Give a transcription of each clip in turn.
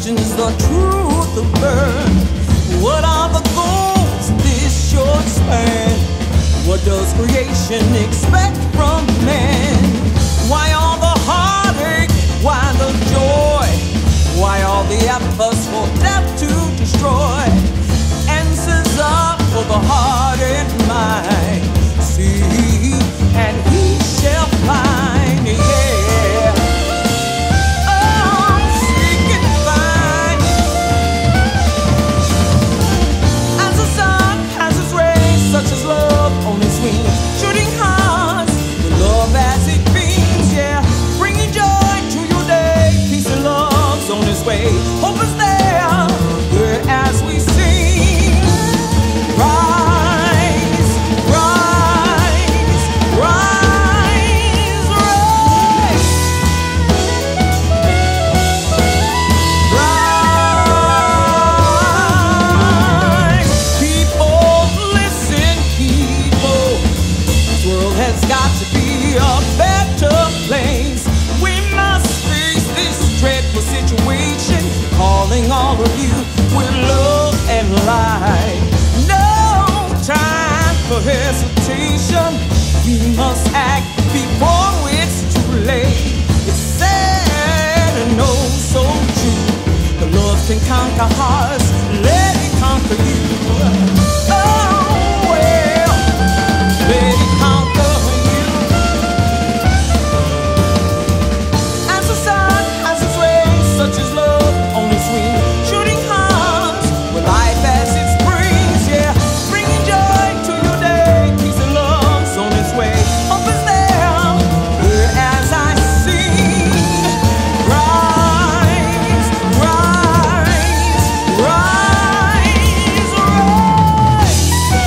questions the truth of birth. What are the goals of this short span? What does creation expect from man? Why all the heartache? Why the joy? Why all the efforts for death to destroy? Answers are for the heart and mind. See, and he shall find, yeah. Oh, seek and find. As the sun has its rays, such as love on its wings, shooting hearts with love as it beams, yeah. Bringing joy to your day, peace and love's on its way. Hope is there, here as we sing. Rise, rise, rise, rise. Rise. People, listen, people. This world has got to be a better place. We must face this dreadful situation, calling all of you with love and light. No time for hesitation. We must act before it's too late. It's sad and oh so true. The love can conquer hearts. Let it conquer you. Oh well, let it conquer you. As the sun has its rays, such as love on its wings, shooting hearts with life as it springs, yeah. Bringing joy to your day, peace and love's on its way. Hope is there, here as I sing. Rise, rise, rise, rise.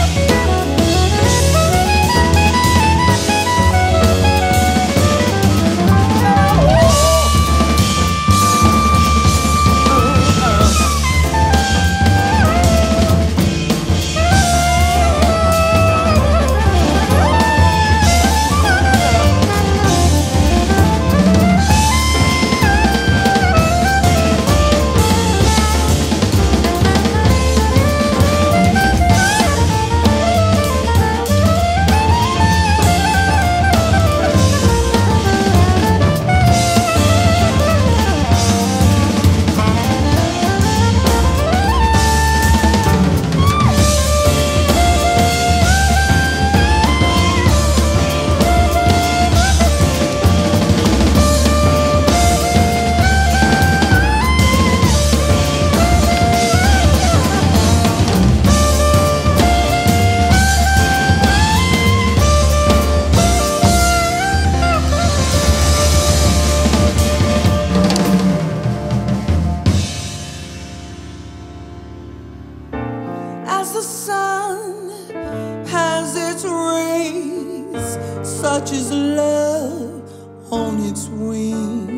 As the sun has its rays, such is love on its wings.